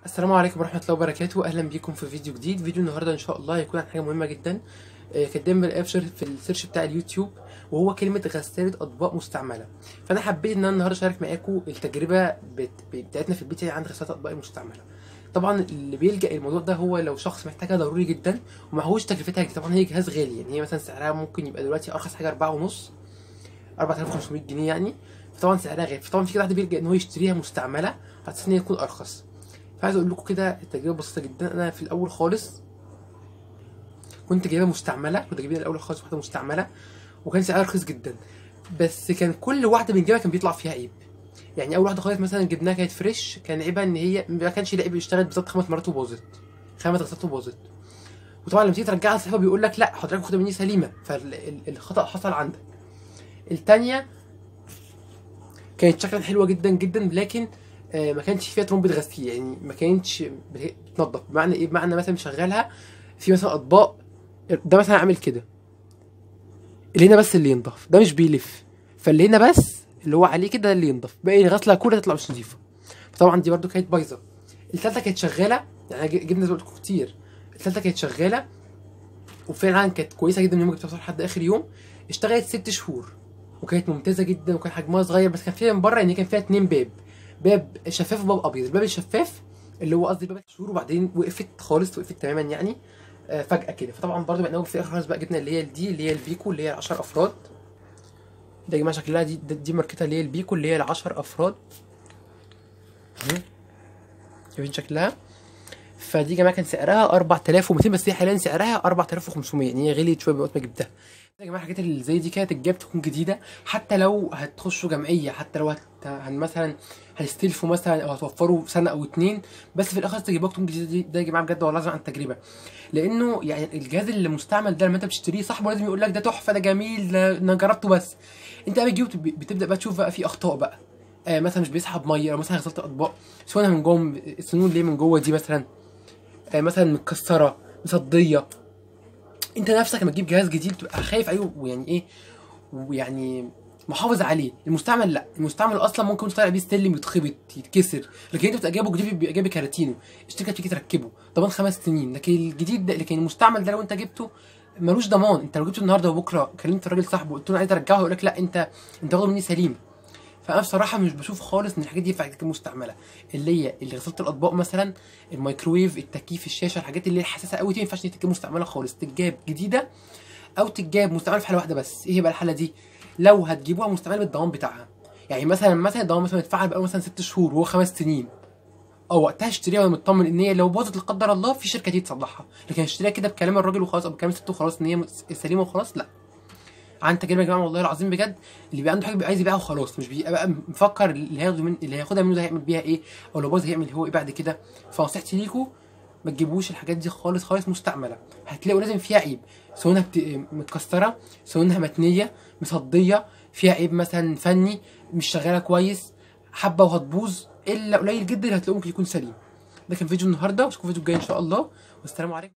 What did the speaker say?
السلام عليكم ورحمة الله وبركاته. أهلا بيكم في فيديو جديد. فيديو النهاردة إن شاء الله هيكون عن حاجة مهمة جدا. كانت دايما بلاقيها في السيرش بتاع اليوتيوب، وهو كلمة غسالة أطباق مستعملة. فأنا حبيت إن أنا النهاردة أشارك معاكم التجربة بتاعتنا في البيت يعني عن غسالة أطباق المستعملة. طبعا اللي بيلجأ الموضوع ده هو لو شخص محتاجها ضروري جدا ومعهوش تكلفتها كتير. طبعا هي جهاز غالي، يعني هي مثلا سعرها ممكن يبقى دلوقتي أرخص حاجة 4.5 4500 جنيه يعني. فطبعا سعرها غالي، فطبعا في كده حد بيلجأ إن هو يشتريها مستعملة على أساس إن هي تكون أرخص. فعايز اقول لكم كده التجربه بسيطه جدا. انا في الاول خالص كنت جايبها مستعمله، كنت جايبها الاول خالص واحده مستعمله، وكان سعرها رخيص جدا. بس كان كل واحده بنجيبها كان بيطلع فيها عيب. يعني اول واحده خالص مثلا جبناها كانت فريش، كان عيبها ان هي ما كانش لاقي، اشتغلت بالظبط 5 مرات وباظت، 5 غسالات وباظت. وطبعا لما تيجي ترجعها لصاحبها بيقول لك لا حضرتك واخدها مني سليمه، فالخطا حصل عندك. الثانيه كانت شكلا حلوه جدا جدا، لكن ما كانش فيها ترمبة غسيل، يعني ما كانتش بتنضف. بمعنى ايه؟ بمعنى مثلا مشغلها في مثلا اطباق، ده مثلا عامل كده، اللي هنا بس اللي ينضف، ده مش بيلف، فاللي هنا بس اللي هو عليه كده اللي ينضف، باقي الغسله كلها تطلع مش نظيفه. فطبعا دي برده كانت بايظه. الثالثه كانت شغاله، يعني جبنا دول كتير. الثالثه كانت شغاله وفعلا كانت كويسه جدا، يوم جبتها لحد اخر يوم اشتغلت 6 شهور، وكانت ممتازه جدا، وكان حجمها صغير. بس كان فيها من بره ان كان فيها 2 باب، باب شفاف وباب ابيض. الباب الشفاف اللي هو قصدي باب 6 شهور، وبعدين وقفت خالص، وقفت تماما يعني فجاه كده. فطبعا برده بقينا في الاخر خالص بقى جبنا اللي هي دي اللي هي البيكو اللي هي 10 افراد. ده يا جماعه شكلها دي ماركتها اللي هي البيكو اللي هي 10 افراد. شايفين شكلها؟ فدي يا جماعه كان سعرها 4200، بس هي حاليا سعرها 4500، يعني هي غليت شويه من وقت ما جبتها. يا جماعه الحاجات اللي زي دي كده تتجاب تكون جديده، حتى لو هتخشوا جمعيه، حتى لو مثلا هتستلفوا مثلا او هتوفروا سنه او اتنين، بس في الاخر تجيبوها تكون جديده. ده يا جماعه بجد والله لازم عن التجربه. لانه يعني الجهاز اللي مستعمل ده لما انت بتشتريه صاحبه لازم يقول لك ده تحفه، ده جميل، ده انا جربته. بس انت بقى بتجيبه بتبدا بقى تشوف بقى في اخطاء بقى. مثلا مش بيسحب ميه، او مثلا غسلت اطباق سنونها من جوه، السنون اللي من جوه دي مثلا مثلا متكسره مصديه. انت نفسك لما تجيب جهاز جديد تبقى خايف عليه، ويعني ايه، ويعني محافظ عليه. المستعمل لا، المستعمل اصلا ممكن تطلع بيه سلم يتخبط يتكسر، لكن انت بتبقى جايبه جديد بيبقى جايب كراتينه، الشركه بتيجي تركبه ضمان 5 سنين. لكن الجديد ده، لكن المستعمل ده لو انت جبته ملوش ضمان. انت لو جبته النهارده وبكره كلمت الراجل صاحبه قلت له عايز ارجعه، يقول لك لا انت واخده مني سليم. فانا بصراحه مش بشوف خالص ان الحاجات دي ينفع تكون مستعمله. اللي غساله الاطباق مثلا، الميكروويف، التكييف، الشاشه، الحاجات اللي هي حساسه قوي دي ما ينفعش تتجاب مستعمله خالص، تتجاب جديده او تتجاب مستعمله في حاله واحده بس. ايه بقى الحاله دي؟ لو هتجيبوها مستعمله بالضمان بتاعها. يعني مثلا الضمان مثلا يتفعل بقاله مثلا 6 شهور وهو 5 سنين، او وقتها اشتريها وانا مطمن ان هي لو باظت لا قدر الله في شركه تيجي تصلحها. لكن اشتريها كده بكلام الراجل وخلاص، او بكلام الست وخلاص ان هي سليمه وخلاص، لا. عن تجربه يا جماعه والله العظيم بجد، اللي بيبقى عنده حاجه بيبقى عايز يبيعها وخلاص، مش بيبقى بقى مفكر اللي هياخدها منه ده هيعمل بيها ايه، او لو باظ هيعمل هو ايه بعد كده. فنصيحتي ليكوا ما تجيبوش الحاجات دي خالص خالص مستعمله. هتلاقوا لازم فيها عيب، سواء متكسره، سواء متنيه، مصديه، فيها عيب مثلا فني، مش شغاله كويس، حبه وهتبوظ. الا قليل جدا اللي هتلاقوه ممكن يكون سليم. ده كان فيديو النهارده، واشوفكم فيديو الجاي ان شاء الله، والسلام عليكم.